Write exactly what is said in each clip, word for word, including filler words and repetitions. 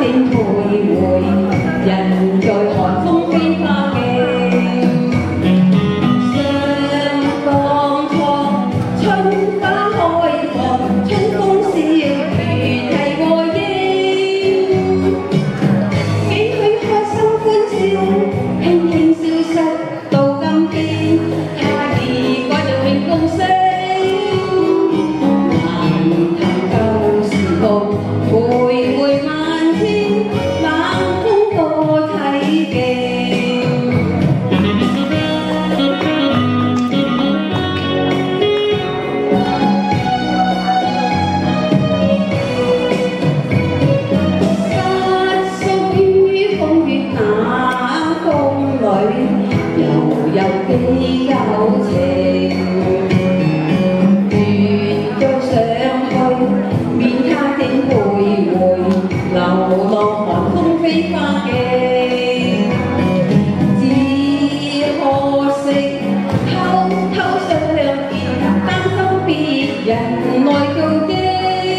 竟徘徊，人在寒風飛花徑。上當初春花開放，春風笑如啼和應。幾許開心歡笑，輕輕消失到今天，他已改了永共聲。回回萬千，冷風多睇勁。失宿於風月那風裏，悠悠記舊情。流浪寒風飛花徑，只可惜偷偷相見，擔心別人來告驚。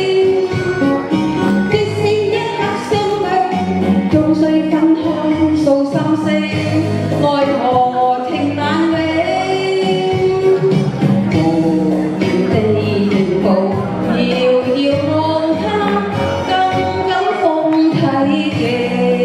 即使一刻相對，終須分開訴心聲，奈何情難永。無聊地停步，遙遙望他。睇嘅。